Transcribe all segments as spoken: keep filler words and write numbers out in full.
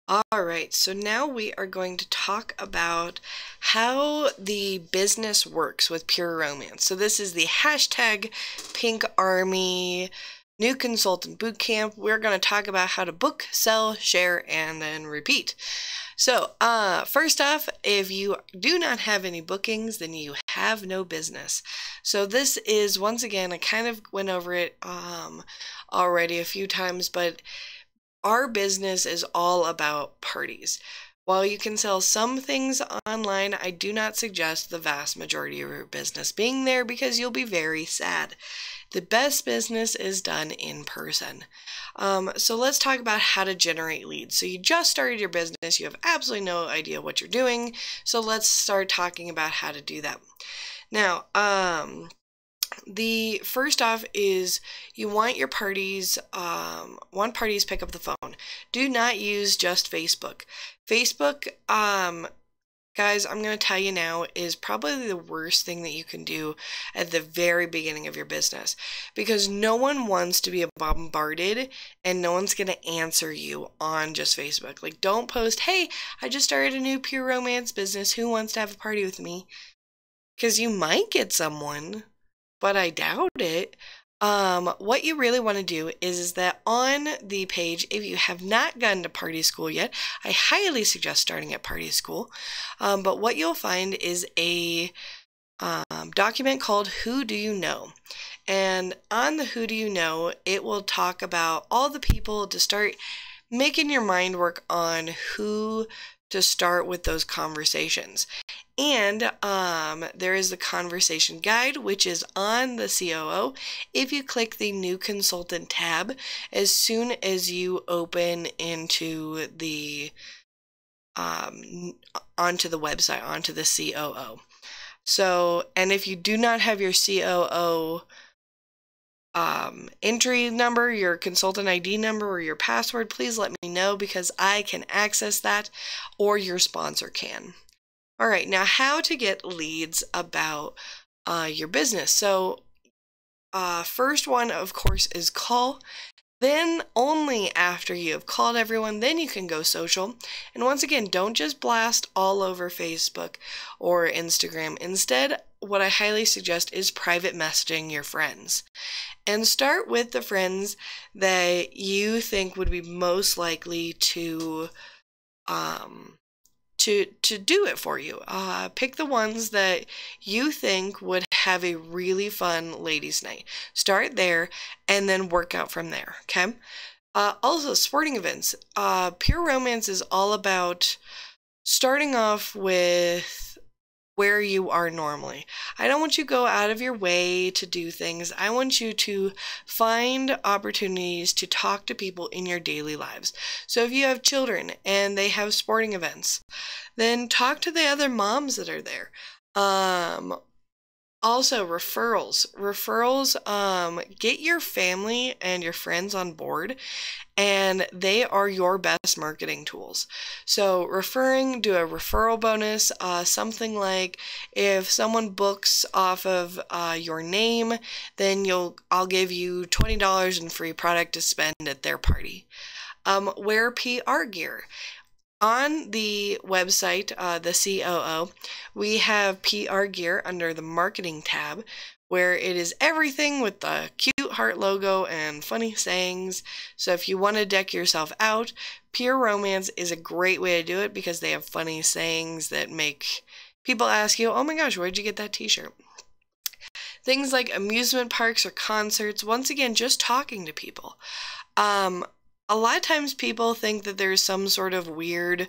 All right, so now we are going to talk about how the business works with Pure Romance. So this is the hashtag Pink Army New Consultant Bootcamp. We're going to talk about how to book, sell, share, and then repeat. So uh, first off, if you do not have any bookings, then you have no business. So this is, once again, I kind of went over it um, already a few times, but our business is all about parties. While you can sell some things online, I do not suggest the vast majority of your business being there because you'll be very sad. The best business is done in person. Um, so let's talk about how to generate leads. So you just started your business, you have absolutely no idea what you're doing. So let's start talking about how to do that. Now, um, the first off is you want your parties, um, want parties pick up the phone. Do not use just Facebook. Facebook, um, guys, I'm going to tell you now, is probably the worst thing that you can do at the very beginning of your business because no one wants to be bombarded and no one's going to answer you on just Facebook. Like, don't post, hey, I just started a new Pure Romance business. Who wants to have a party with me? Because you might get someone, but I doubt it. Um, what you really want to do is, is that on the page, if you have not gone to party school yet, I highly suggest starting at party school. Um, but what you'll find is a um, document called Who Do You Know? And on the Who Do You Know, it will talk about all the people to start making your mind work on who to start with those conversations. And um, there is the conversation guide, which is on the C O O. If you click the new consultant tab, as soon as you open into the, um, onto the website, onto the C O O. So, and if you do not have your C O O um, entry number, your consultant I D number, or your password, please let me know because I can access that or your sponsor can. All right, now how to get leads about uh, your business. So uh, first one, of course, is call. Then only after you have called everyone, then you can go social. And once again, don't just blast all over Facebook or Instagram. Instead, what I highly suggest is private messaging your friends. And start with the friends that you think would be most likely to um, to to do it for you. Uh, pick the ones that you think would have a really fun ladies' night. Start there and then work out from there, okay? Uh, also, sporting events. Uh, Pure Romance is all about starting off with where you are normally. I don't want you to go out of your way to do things. I want you to find opportunities to talk to people in your daily lives. So if you have children and they have sporting events, then talk to the other moms that are there. Um, Also, referrals. Referrals, um, get your family and your friends on board, and they are your best marketing tools. So referring, do a referral bonus, uh, something like if someone books off of uh, your name, then you'll I'll give you twenty dollars in free product to spend at their party. Um, wear P R gear. On the website, uh, the C O O, we have P R gear under the marketing tab, where it is everything with the cute heart logo and funny sayings. So if you want to deck yourself out, Pure Romance is a great way to do it because they have funny sayings that make people ask you, oh my gosh, where'd you get that t-shirt? Things like amusement parks or concerts, once again, just talking to people. Um, A lot of times people think that there's some sort of weird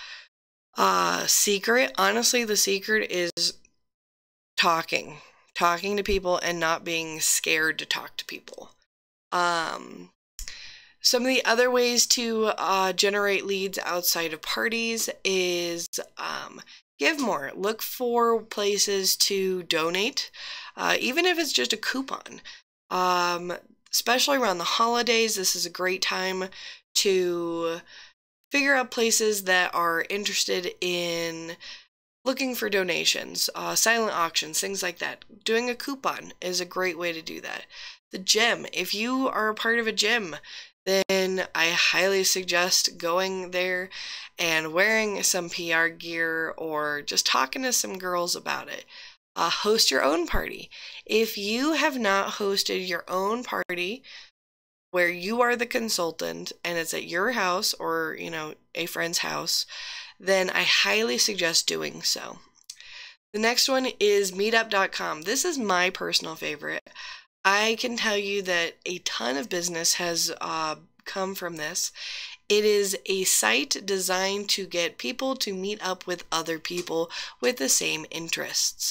uh, secret. Honestly, the secret is talking. Talking to people and not being scared to talk to people. Um, some of the other ways to uh, generate leads outside of parties is um, give more. Look for places to donate, uh, even if it's just a coupon. Um, Especially around the holidays, this is a great time to figure out places that are interested in looking for donations, uh, silent auctions, things like that. Doing a coupon is a great way to do that. The gym, if you are a part of a gym, then I highly suggest going there and wearing some P R gear or just talking to some girls about it. Uh, host your own party. If you have not hosted your own party where you are the consultant and it's at your house or, you know, a friend's house, then I highly suggest doing so. The next one is meetup dot com. This is my personal favorite. I can tell you that a ton of business has uh, come from this. It is a site designed to get people to meet up with other people with the same interests.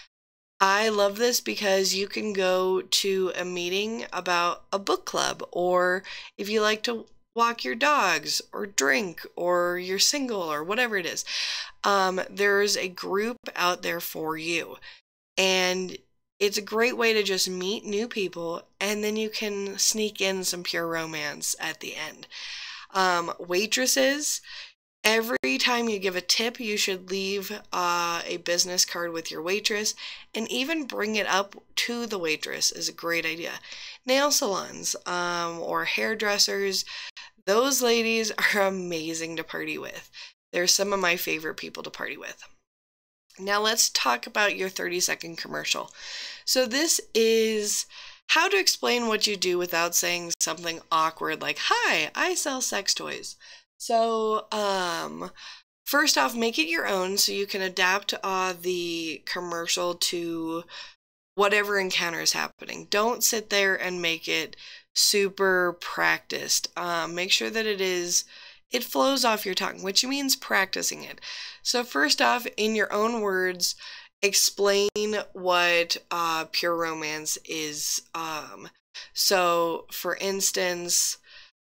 I love this because you can go to a meeting about a book club, or if you like to walk your dogs or drink or you're single or whatever it is, um, there's a group out there for you. And it's a great way to just meet new people, and then you can sneak in some pure romance at the end. Um, waitresses. Every time you give a tip, you should leave uh, a business card with your waitress, and even bring it up to the waitress is a great idea. Nail salons um, or hairdressers, those ladies are amazing to party with. They're some of my favorite people to party with. Now let's talk about your thirty second commercial. So this is how to explain what you do without saying something awkward like, "Hi, I sell sex toys." So, um, first off, make it your own so you can adapt uh, the commercial to whatever encounter is happening. Don't sit there and make it super practiced. Um, make sure that it is, it flows off your tongue, which means practicing it. So first off, in your own words, explain what uh, pure romance is. Um, so, for instance,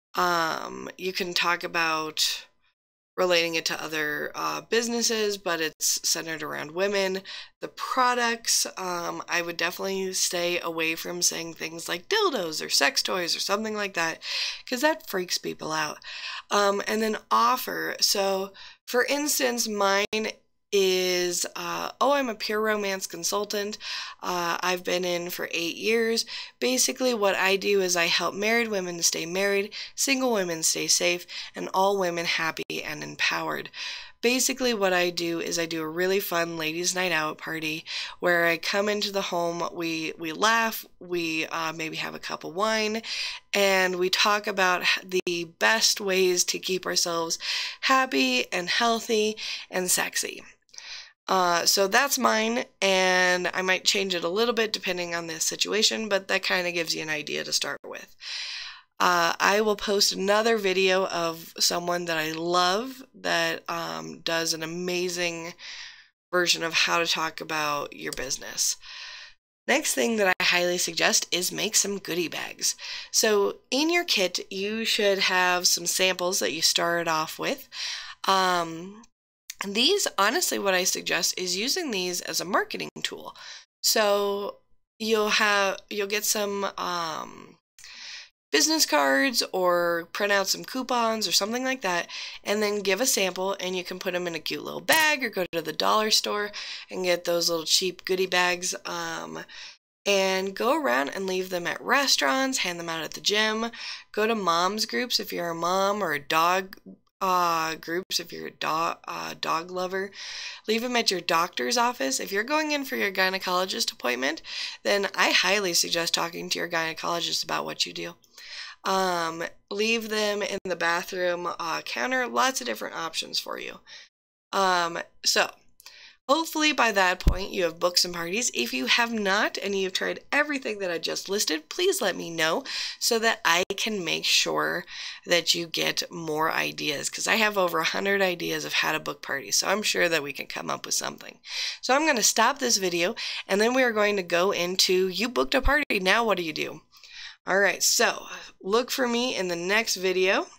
Um, you can talk about relating it to other uh, businesses, but it's centered around women. The products, um, I would definitely stay away from saying things like dildos or sex toys or something like that, because that freaks people out. Um, and then offer. So, for instance, mine is, uh, oh, I'm a pure romance consultant. Uh, I've been in for eight years. Basically, what I do is I help married women stay married, single women stay safe, and all women happy and empowered. Basically, what I do is I do a really fun ladies' night out party where I come into the home, we, we laugh, we uh, maybe have a cup of wine, and we talk about the best ways to keep ourselves happy and healthy and sexy. Uh, so that's mine, and I might change it a little bit depending on the situation, but that kind of gives you an idea to start with. Uh, I will post another video of someone that I love that um, does an amazing version of how to talk about your business. Next thing that I highly suggest is make some goodie bags. So in your kit, you should have some samples that you start off with. Um, And these, honestly, what I suggest is using these as a marketing tool. So you'll have, you'll get some um, business cards or print out some coupons or something like that, and then give a sample, and you can put them in a cute little bag or go to the dollar store and get those little cheap goodie bags. Um, and go around and leave them at restaurants, hand them out at the gym, go to moms groups if you're a mom, or a dog Uh, groups if you're a dog, uh, dog lover. Leave them at your doctor's office. If you're going in for your gynecologist appointment, then I highly suggest talking to your gynecologist about what you do. Um, leave them in the bathroom uh, counter. Lots of different options for you. Um, so, hopefully by that point you have booked some parties. If you have not and you've tried everything that I just listed, please let me know so that I can make sure that you get more ideas, because I have over one hundred ideas of how to book parties, so I'm sure that we can come up with something. So I'm going to stop this video, and then we are going to go into, you booked a party, now what do you do? Alright, so look for me in the next video.